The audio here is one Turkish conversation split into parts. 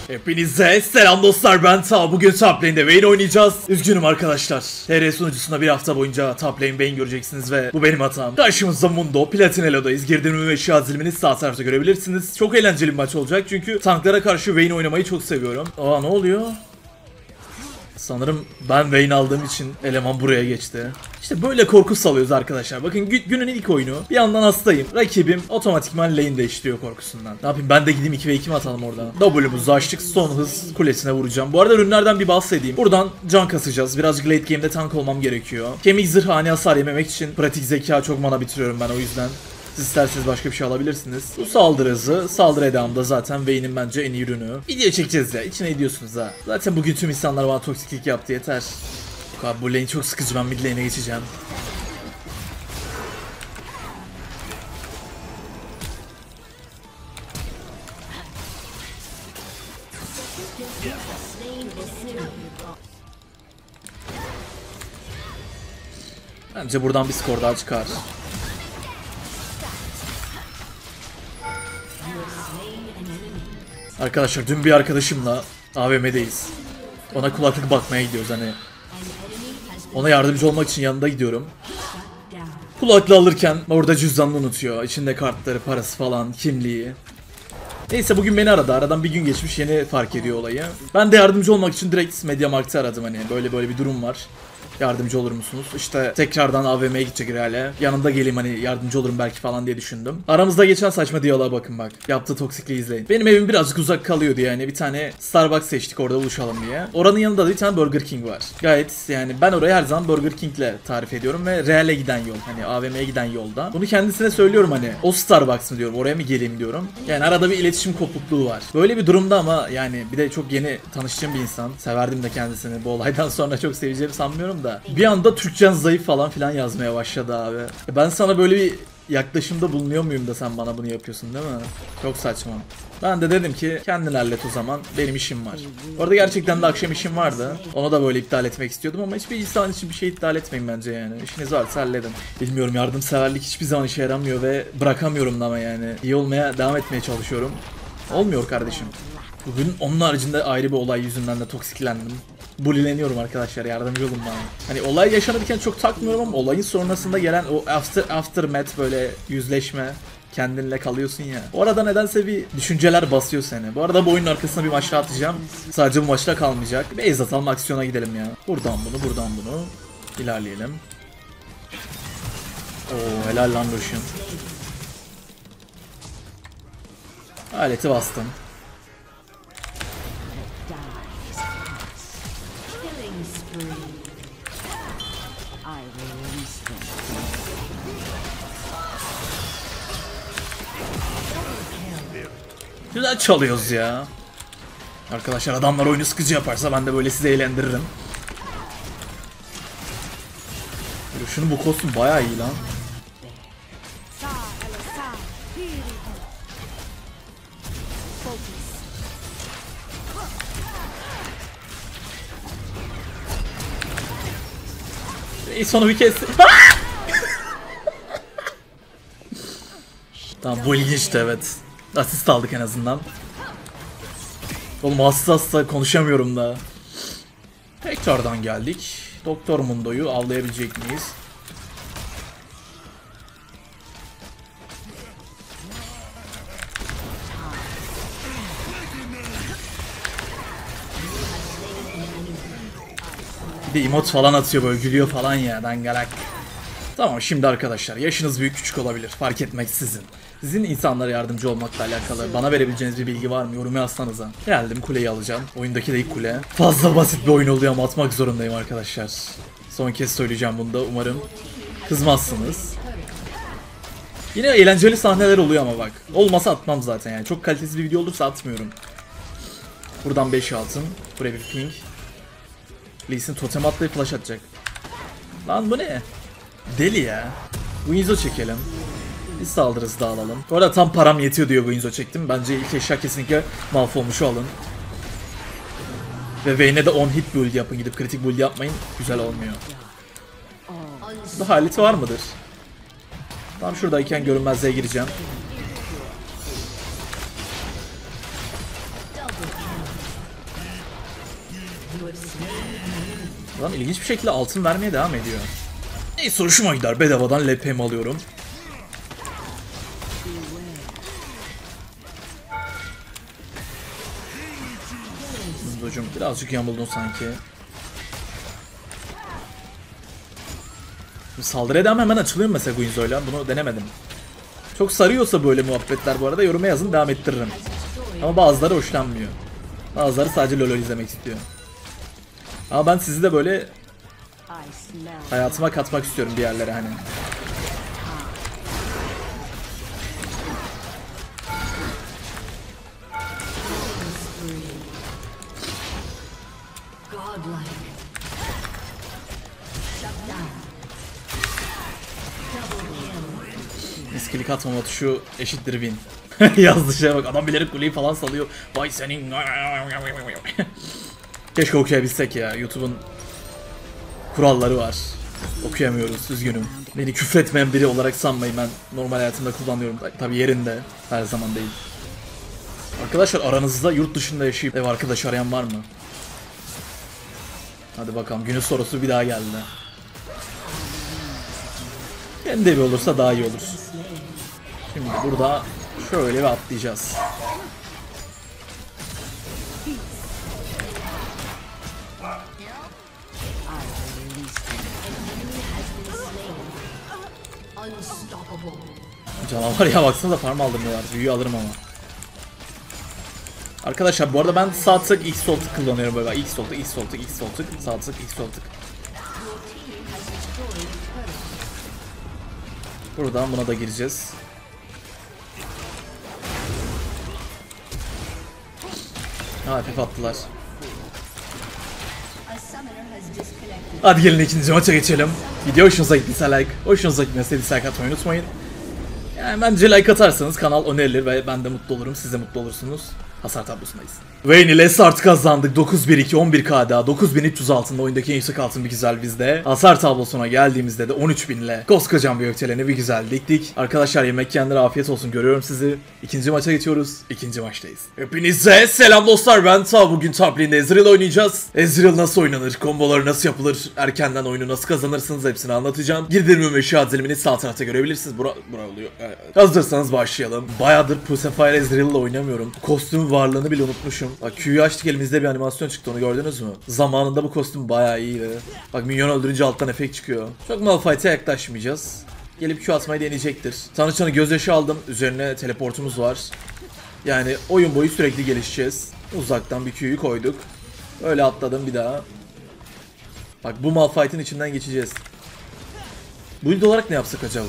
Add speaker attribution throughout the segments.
Speaker 1: Hepinize selam dostlar, ben Ta. Bugün top lane'de Vayne oynayacağız. Üzgünüm arkadaşlar. TR sunucusunda bir hafta boyunca top lane Vayne göreceksiniz ve bu benim hatam. Karşımızda Mundo, Platinelo'dayız. Girdiğim ve eşya dilimini sağ tarafta görebilirsiniz. Çok eğlenceli bir maç olacak çünkü tanklara karşı Vayne oynamayı çok seviyorum. Aa, ne oluyor? Sanırım ben Vayne aldığım için eleman buraya geçti. İşte böyle korku salıyoruz arkadaşlar. Bakın günün ilk oyunu. Bir yandan hastayım. Rakibim otomatikman lane'de işliyor korkusundan. Ne yapayım, ben de gideyim 2 ve 2 mi atalım orada? W'muzu açtık. Son hız kulesine vuracağım. Bu arada ürünlerden bir bahsedeyim. Buradan can kasacağız. Birazcık late game'de tank olmam gerekiyor. Kemik zırh ani hasar yememek için pratik zeka çok mana bitiriyorum ben o yüzden. Siz isterseniz başka bir şey alabilirsiniz. Bu saldırı hızı, saldırı edamda zaten Vayne'in bence en iyi ürünü. Video çekeceğiz ya, içine ediyorsunuz ha. Zaten bugün tüm insanlar bana toksiklik yaptı, yeter. Abi bu lane çok sıkıcı, ben mid lane'e geçeceğim. Bence buradan bir skor daha çıkar. Arkadaşlar dün bir arkadaşımla AVM'deyiz. Ona kulaklık bakmaya gidiyoruz hani. Ona yardımcı olmak için yanında gidiyorum. Kulaklığı alırken orada cüzdanını unutuyor. İçinde kartları, parası falan, kimliği. Neyse bugün beni aradı. Aradan bir gün geçmiş, yeni fark ediyor olayı. Ben de yardımcı olmak için direkt MediaMarkt'ı aradım hani. Böyle bir durum var. Yardımcı olur musunuz? İşte tekrardan AVM'ye gidecek herhalde. Yanında geleyim hani, yardımcı olurum belki falan diye düşündüm. Aramızda geçen saçma diyaloğa bakın bak. Yaptığı toksikliği izleyin. Benim evim birazcık uzak kalıyordu yani. Bir tane Starbucks seçtik orada buluşalım diye. Oranın yanında da bir tane Burger King var. Gayet yani ben orayı her zaman Burger King'le tarif ediyorum ve Real'e giden yol. Hani AVM'ye giden yolda. Bunu kendisine söylüyorum hani. O Starbucks mı diyorum, oraya mı geleyim diyorum. Yani arada bir iletişim kopukluğu var. Böyle bir durumda ama yani bir de çok yeni tanıştığım bir insan. Severdim de kendisini. Bu olaydan sonra çok seveceğimi sanmıyorum da. Bir anda Türkçen zayıf falan filan yazmaya başladı abi. Ben sana böyle bir yaklaşımda bulunuyor muyum da sen bana bunu yapıyorsun değil mi? Çok saçma. Ben de dedim ki kendin hallet o zaman, benim işim var. Orada gerçekten de akşam işim vardı. Onu da böyle iptal etmek istiyordum ama hiçbir insan için bir şey iptal etmeyin bence yani. İşiniz varsa halledin. Bilmiyorum, yardımseverlik hiçbir zaman işe yaramıyor ve bırakamıyorum da ama yani. İyi olmaya devam etmeye çalışıyorum. Olmuyor kardeşim. Bugün onun haricinde ayrı bir olay yüzünden de toksiklendim. Bullileniyorum arkadaşlar, yardımcı olun bana. Hani olay yaşanırken çok takmıyorum ama olayın sonrasında gelen o aftermath, böyle yüzleşme, kendinle kalıyorsun ya. O arada nedense bir düşünceler basıyor seni. Bu arada bu oyunun arkasına bir maçta atacağım. Sadece bu maçta kalmayacak. Base atalım, aksiyona gidelim ya. Buradan bunu ilerleyelim. Oo, helal lan Lucian. Aleti bastım. Güzel çalıyoruz ya. Arkadaşlar adamlar oyunu sıkıcı yaparsa ben de böyle sizi eğlendiririm. Şunun bu kostüm bayağı iyi lan. Sonu bir kez. Tamam, bu ilginçti evet. Asist aldık en azından. Oğlum hasta konuşamıyorum da. Tekrardan geldik. Doktor Mundo'yu avlayabilecek miyiz? Bir de emot falan atıyor, böyle gülüyor falan ya, dangalak. Tamam, şimdi arkadaşlar yaşınız büyük küçük olabilir, fark etmeksizin. Sizin insanlara yardımcı olmakla alakalı bana verebileceğiniz bir bilgi var mı? Yorum yazsanıza. Geldim, kuleyi alacağım. Oyundaki de ilk kule. Fazla basit bir oyun oluyor ama atmak zorundayım arkadaşlar. Son kez söyleyeceğim bunu da, umarım kızmazsınız. Yine eğlenceli sahneler oluyor ama bak. Olmasa atmam zaten yani. Çok kalitesiz bir video olursa atmıyorum. Buradan 5 altın. Buraya bir ping. Lee Sin totem atlayıp flash atacak. Lan bu ne? Deli ya. Winzo çekelim. Bir saldırısı da alalım. Bu arada tam param yetiyor diyor, Winzo çektim. Bence ilk eşya kesinlikle Malphomuş'u alın. Ve Vayne'e de 10 hit build yapın. Gidip kritik build yapmayın. Güzel olmuyor. Daha haliti var mıdır? Tam şuradayken görünmezliğe gireceğim. Adam ilginç bir şekilde altın vermeye devam ediyor. Neyse hoşuma gider. Bedavadan LP'mi alıyorum. Hocam birazcık yamuldun sanki. Saldırı edem hemen açılıyor mesela Guinzo'yla. Bunu denemedim. Çok sarıyorsa böyle muhabbetler bu arada yoruma yazın, devam ettiririm. Ama bazıları hoşlanmıyor. Bazıları sadece LoL izlemek istiyor. Ama ben sizi de böyle hayatıma katmak istiyorum bir yerlere hani. İskilik atmama tuşu eşittir win. Yazdı şeye bak, adam bilerek kuleyi falan salıyor. Vay senin. Keşke okuyabilsek ya. YouTube'un kuralları var. Okuyamıyoruz, üzgünüm. Beni küfretmeyen biri olarak sanmayın, ben normal hayatımda kullanıyorum. Tabi yerinde, her zaman değil. Arkadaşlar aranızda yurt dışında yaşayıp ev arkadaş arayan var mı? Hadi bakalım, günün sorusu bir daha geldi. Kendi evi olursa daha iyi olur. Şimdi burada şöyle bir atlayacağız. Canavar ya, baksana da farm aldırmıyorlar. Büyüyü alırım ama. Arkadaşlar bu arada ben sağ tık X sol tık kullanıyorum böyle. X sol tık, X sol tık, X sol tık, sağ tık, X sol tık. Buradan buna da gireceğiz. Hafif attılar. Hadi gelin ikinci maça geçelim. Video hoşunuza gittiyse like, hoşunuza gitmezse dislike atmayı unutmayın. Yani bence like atarsanız kanal önerilir ve ben de mutlu olurum, siz de mutlu olursunuz. Hasar tablosundayız. Vayne ile start kazandık. 9-1-2, 11k daha, 9300 altında oyundaki en yüksek altın bir güzel bizde. Hasar tablosuna geldiğimizde de 13.000 ile koskocaman bir ökteleni bir güzel diktik. Arkadaşlar yemek yiyenlere afiyet olsun, görüyorum sizi. İkinci maça geçiyoruz. İkinci maçtayız. Hepinize selam dostlar, ben Ta. Bugün top lane'de Ezreal oynayacağız. Ezreal nasıl oynanır, komboları nasıl yapılır, erkenden oyunu nasıl kazanırsınız hepsini anlatacağım. Girdirme ve şihat zilimini sağ tarafta görebilirsiniz. Bura oluyor. Hazırsanız başlayalım. Bayağıdır Pusafire Ezreal ile oynamıyorum. Kostüm varlığını bile unutmuşum. Bak Q'yu açtık, elimizde bir animasyon çıktı, onu gördünüz mü? Zamanında bu kostüm bayağı iyiydi. Bak minyon öldürünce alttan efekt çıkıyor. Çok Malphite'e yaklaşmayacağız. Gelip Q atmayı deneyecektir. Tanrıçanın gözyaşı aldım. Üzerine teleportumuz var. Yani oyun boyu sürekli gelişeceğiz. Uzaktan bir Q'yu koyduk. Öyle atladım bir daha. Bak bu Malphite'in içinden geçeceğiz. Build olarak ne yapsak acaba?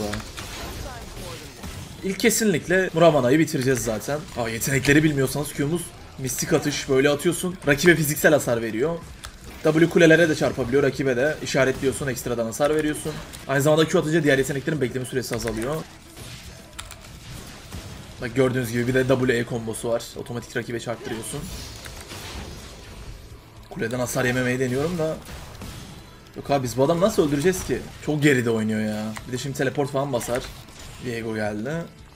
Speaker 1: İlk kesinlikle Muramana'yı bitireceğiz zaten. Yetenekleri bilmiyorsanız Q'muz mistik atış, böyle atıyorsun. Rakibe fiziksel hasar veriyor. W kulelere de çarpabiliyor, rakibe de işaretliyorsun, ekstradan hasar veriyorsun. Aynı zamanda Q atınca diğer yeteneklerin bekleme süresi azalıyor. Bak gördüğünüz gibi bir de WE kombosu var. Otomatik rakibe çarptırıyorsun. Kuleden hasar yememeyi deniyorum da. Yok abi, biz bu adamı nasıl öldüreceğiz ki? Çok geride oynuyor ya. Bir de şimdi teleport falan basar. Viego geldi.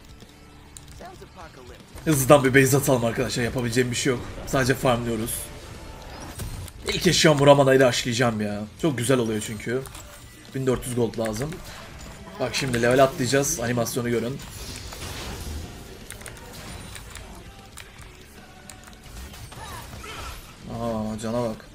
Speaker 1: Hızlıdan bir base atalım arkadaşlar, yapabileceğim bir şey yok. Sadece farmlıyoruz. İlk eşya Muramana'yı da aşlayacağım ya. Çok güzel oluyor çünkü. 1400 gold lazım. Bak şimdi level atlayacağız, animasyonu görün. Cana bak.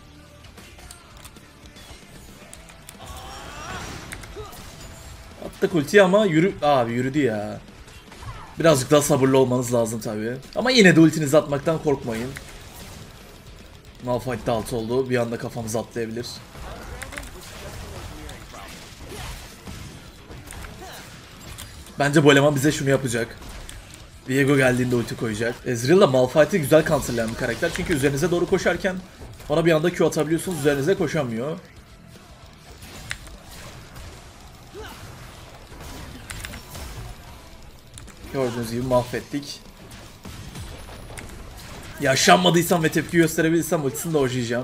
Speaker 1: Attık ultiyi ama abi yürüdü ya. Birazcık daha sabırlı olmanız lazım tabii. Ama yine de ultinizi atmaktan korkmayın. Malphite de alt oldu. Bir anda kafamız atlayabilir. Bence bu eleman bize şunu yapacak. Viego geldiğinde ulti koyacak. Ezreal da Malphite'i güzel counterlayan bir karakter. Çünkü üzerinize doğru koşarken ona bir anda Q atabiliyorsunuz. Üzerinize koşamıyor. Gördüğünüz gibi mahvettik. Yaşanmadıysam ve tepki gösterebilirsem ultisini de oynayacağım.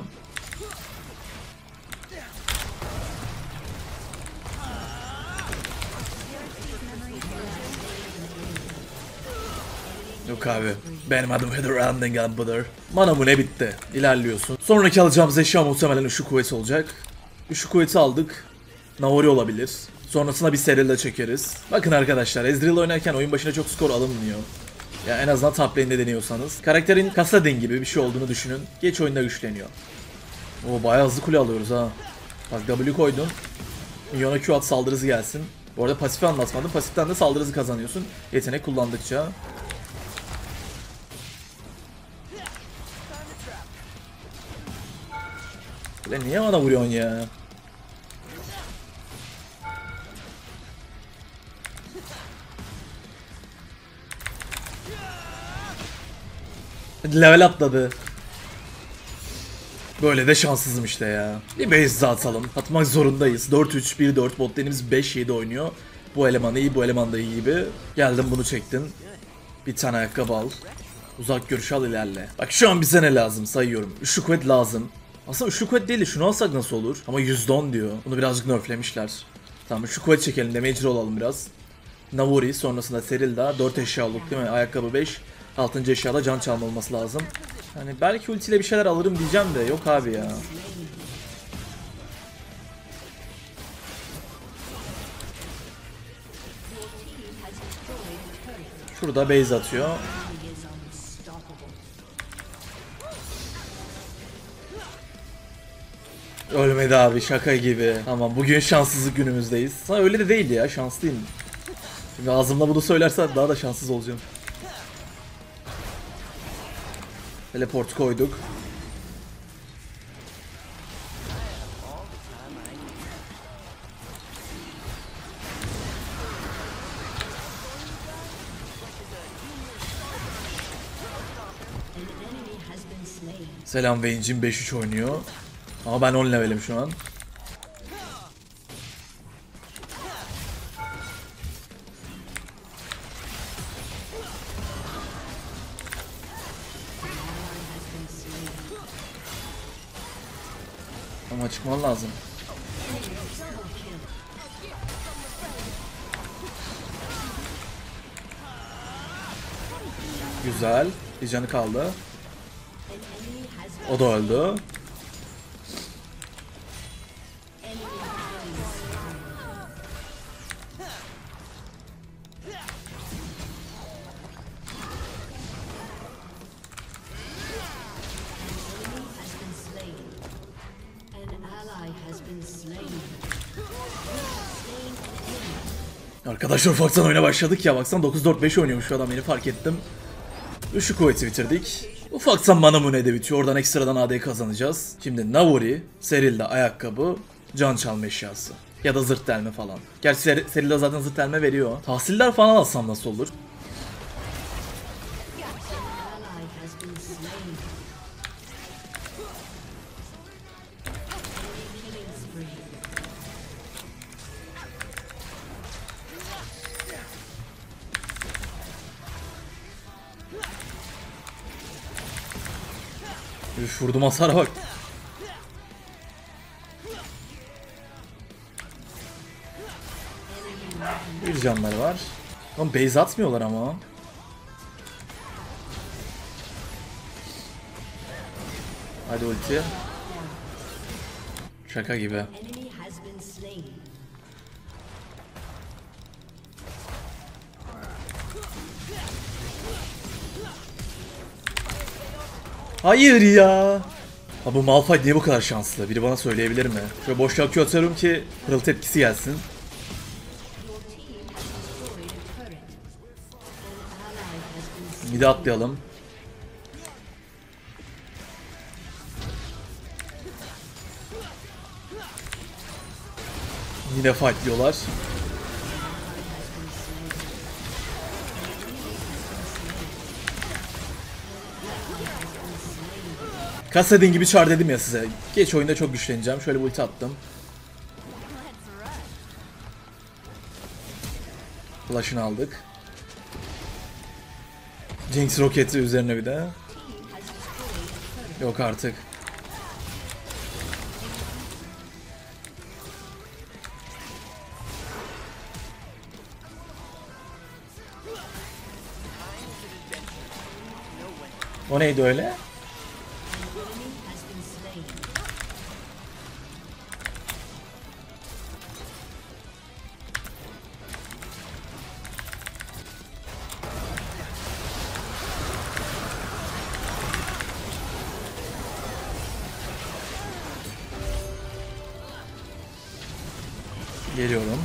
Speaker 1: Yok Yok abi. Benim adım Heather Andingham Butter. Mana bu ne bitti. İlerliyorsun. Sonraki alacağımız eşya muhtemelen ışık kuvveti olacak. Işık kuvveti aldık. Naori olabilir. Sonrasında bir Seryl'de çekeriz. Bakın arkadaşlar, Ezreal oynarken oyun başına çok skor alınmıyor. Ya en azından top lane'de deniyorsanız. Karakterin Kassadin gibi bir şey olduğunu düşünün. Geç oyunda güçleniyor. Oo, bayağı hızlı kule alıyoruz ha. Bak W koydun. Minyona Q at, saldırısı gelsin. Bu arada pasifi anlatmadım. Pasiften de saldırısı kazanıyorsun. Yetenek kullandıkça. Ulan niye bana vuruyorsun ya? Level atladı. Böyle de şanssızım işte ya. Bir base atalım. Atmak zorundayız. 4-3-1-4 bot lane'imiz 5-7 oynuyor. Bu eleman iyi, bu eleman da iyi gibi. Geldim bunu çektin. Bir tane ayakkabı al. Uzak görüş al, ilerle. Bak şu an bize ne lazım sayıyorum. Üçlü kuvvet lazım. Aslında üçlü kuvvet değil de şunu alsak nasıl olur? Ama %10 diyor. Bunu birazcık nerflemişler. Tamam, üçlü kuvvet çekelim. Damager olalım biraz. Naori, sonrasında Seryl'da. 4 eşya olduk değil mi? Ayakkabı 5. 6. eşyada can çalma olması lazım. Hani belki ultiyle bir şeyler alırım diyeceğim de yok abi ya. Şurada base atıyor. Ölmedi abi, şaka gibi. Tamam, bugün şanssızlık günümüzdeyiz. Sana öyle de değil ya, şanslıyım. Şimdi ağzımda bunu söylersen daha da şanssız olacağım. Teleport koyduk. Selam, Vayne'cim 5-3 oynuyor. Ama ben 10 levelim şu an. Ama çıkman lazım. Güzel. Bir canı kaldı. O da öldü. Arkadaşlar ufaktan oyuna başladık ya, baksana 9-4-5 oynuyormuş şu adam, yeni fark ettim. Üçlü kuvveti bitirdik. Ufaktan Manamune de bitiyor, oradan ekstradan AD kazanacağız. Şimdi Naori, Seryl'de ayakkabı, can çalma eşyası. Ya da zırt delme falan. Gerçi Seryl'de zaten zırt delme veriyor. Tahsiller falan alsam nasıl olur? Üf, vurdum hasara bak. Bir canları var. Lan base atmıyorlar ama. Hadi ulti. Şaka gibi. Hayır ya. Ha, bu Malphite niye bu kadar şanslı? Biri bana söyleyebilir mi? Şöyle boşluğa Q atıyorum ki pırıltı etkisi gelsin. Mid'e atlayalım. Yine fightlıyorlar. Kassadin gibi çağır dedim ya size. Geç oyunda çok güçleneceğim. Şöyle bir ulti attım. Flash'ını aldık. Jinx roketi üzerine bir de. Yok artık. O neydi öyle? Geliyorum.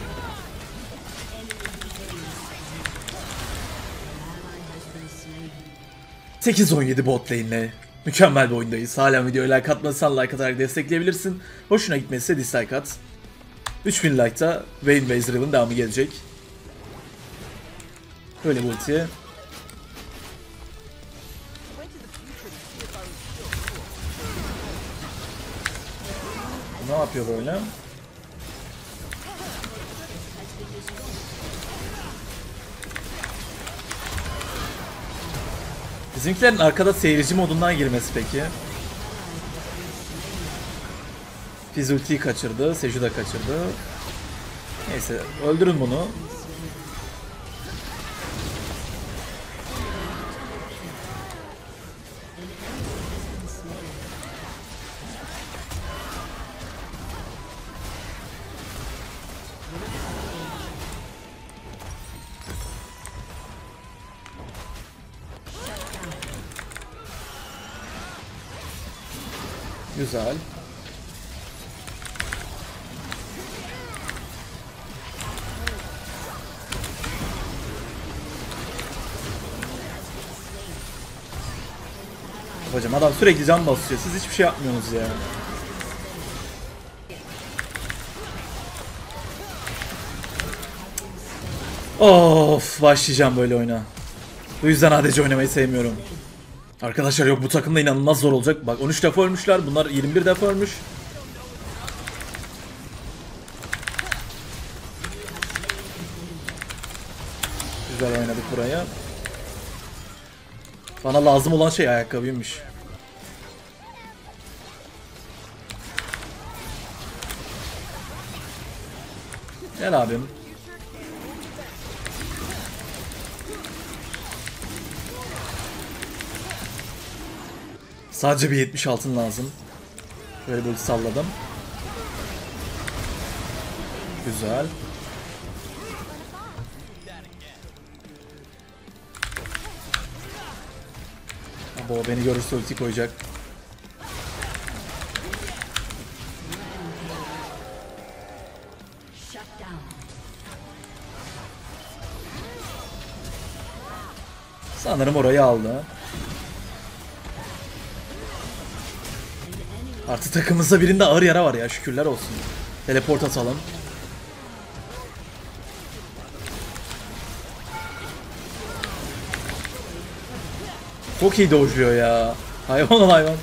Speaker 1: ...8-17 bot lane'le mükemmel bir oyundayız. Hala videoya like atmasan like atarak destekleyebilirsin. Hoşuna gitmezse dislike at. 3000 like'ta Vayne ve Ezreal'ın devamı gelecek. Böyle bir ulti. Ne yapıyor böyle? Bizimkilerin arkada seyirci modundan girmesi peki. Fizz ultiyi kaçırdı, Seju da kaçırdı. Neyse, öldürün bunu. Güzel. Hocam adam sürekli can basıyor. Siz hiçbir şey yapmıyorsunuz ya. Of, başlayacağım böyle oyuna. Bu yüzden ADC oynamayı sevmiyorum. Arkadaşlar yok, bu takımda inanılmaz zor olacak. Bak 13 defa ölmüşler. Bunlar 21 defa ölmüş. Güzel oynadık buraya. Bana lazım olan şey ayakkabıymış. Gel abim. Sadece bir 70 altın lazım. Böyle böyle salladım. Güzel. Abo, beni görürse ulti koyacak. Sanırım orayı aldı. Artık takımımızda birinde ağır yara var ya, şükürler olsun. Teleport atalım. Çok iyi dojluyor ya. Hayvan ol hayvan.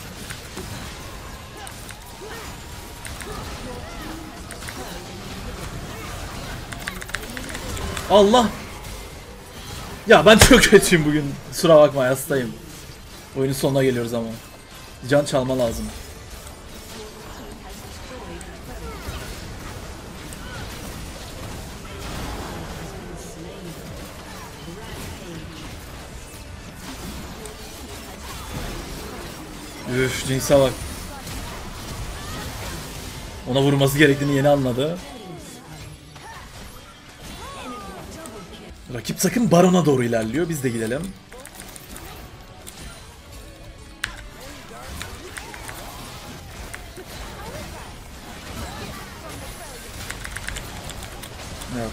Speaker 1: Allah. Ya ben çok kötüyüm bugün. Kusura bakma, hastayım. Oyunun sonuna geliyoruz ama. Can çalma lazım. Üf, Jinx'e bak. Ona vurması gerektiğini yeni anladı. Rakip takım Baron'a doğru ilerliyor. Biz de gidelim. Yok.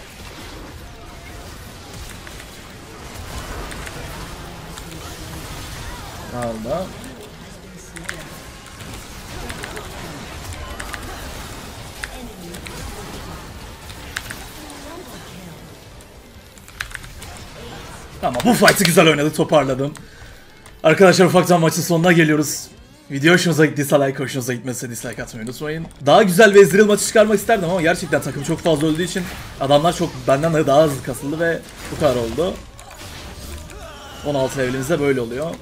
Speaker 1: Aldı. Tamam, bu fight'ı güzel oynadık, toparladım. Arkadaşlar ufaktan maçın sonuna geliyoruz. Video hoşunuza gittiyse like, hoşunuza gitmezse dislike atmayı unutmayın. Daha güzel ve Ezreal maçı çıkarmak isterdim ama gerçekten takım çok fazla öldüğü için adamlar çok benden daha hızlı kasıldı ve bu kadar oldu. 16 levelimizde böyle oluyor.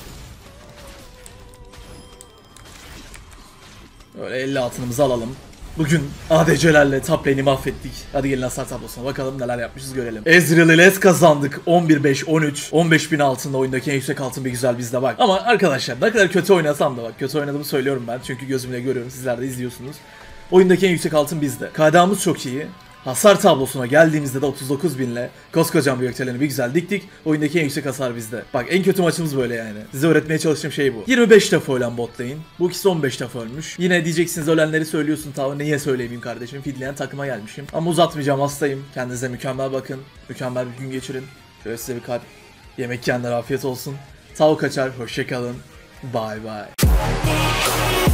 Speaker 1: Böyle 50 altınımızı alalım. Bugün ADC'lerle top lane'i mahvettik. Hadi gelin hasar tablosuna bakalım neler yapmışız görelim. Ezreal ile kazandık. 11-5, 13. 15.000 altında oyundaki en yüksek altın bir güzel bizde bak. Ama arkadaşlar ne kadar kötü oynasam da bak. Kötü oynadığımı söylüyorum ben. Çünkü gözümle görüyorum. Sizler de izliyorsunuz. Oyundaki en yüksek altın bizde. KDA'mız çok iyi. Hasar tablosuna geldiğimizde de 39.000 ile koskocaman bir gökdeleni bir güzel diktik. Oyundaki en yüksek hasar bizde. Bak en kötü maçımız böyle yani. Size öğretmeye çalıştığım şey bu. 25 defa ölen bot lane. Bu ikisi 15 defa ölmüş. Yine diyeceksiniz ölenleri söylüyorsun tabi. Niye söyleyeyim kardeşim? Feedleyen takıma gelmişim. Ama uzatmayacağım, hastayım. Kendinize mükemmel bakın. Mükemmel bir gün geçirin. Şöyle size bir kalp. Yemek yiyenlere afiyet olsun. Tav kaçar. Hoşçakalın. Bye bye.